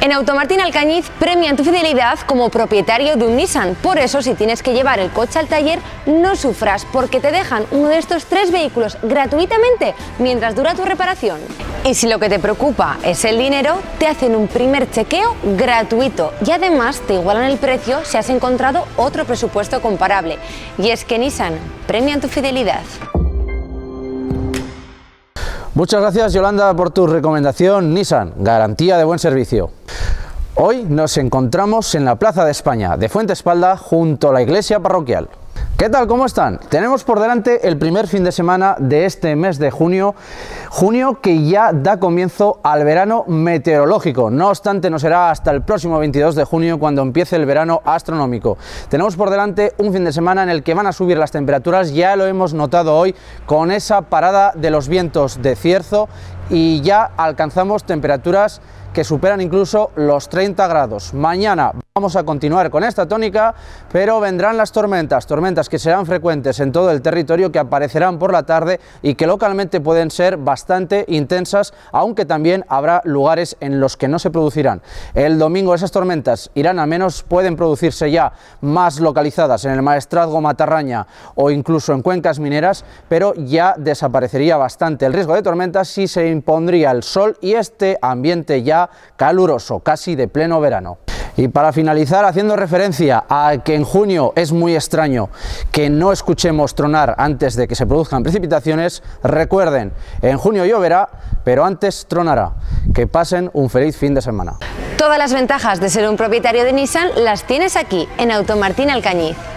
En Automartín Alcañiz premian tu fidelidad como propietario de un Nissan. Por eso, si tienes que llevar el coche al taller, no sufras, porque te dejan uno de estos 3 vehículos gratuitamente mientras dura tu reparación. Y si lo que te preocupa es el dinero, te hacen un primer chequeo gratuito y además te igualan el precio si has encontrado otro presupuesto comparable. Y es que Nissan premian tu fidelidad. Muchas gracias, Yolanda, por tu recomendación. Nissan, garantía de buen servicio. Hoy nos encontramos en la Plaza de España de Fuentespalda, junto a la iglesia parroquial. ¿Qué tal? ¿Cómo están? Tenemos por delante el primer fin de semana de este mes de junio, que ya da comienzo al verano meteorológico. No obstante, no será hasta el próximo 22 de junio cuando empiece el verano astronómico. Tenemos por delante un fin de semana en el que van a subir las temperaturas, ya lo hemos notado hoy con esa parada de los vientos de cierzo y ya alcanzamos temperaturas que superan incluso los 30 grados. Mañana vamos a continuar con esta tónica, pero vendrán las tormentas que serán frecuentes en todo el territorio, que aparecerán por la tarde y que localmente pueden ser bastante intensas, aunque también habrá lugares en los que no se producirán. El domingo esas tormentas irán a menos, pueden producirse ya más localizadas en el Maestrazgo, Matarraña o incluso en cuencas mineras, pero ya desaparecería bastante el riesgo de tormentas si se impondría el sol y este ambiente ya caluroso, casi de pleno verano. Y para finalizar, haciendo referencia a que en junio es muy extraño que no escuchemos tronar antes de que se produzcan precipitaciones, recuerden, en junio lloverá, pero antes tronará. Que pasen un feliz fin de semana. Todas las ventajas de ser un propietario de Nissan las tienes aquí, en Automartín Alcañiz.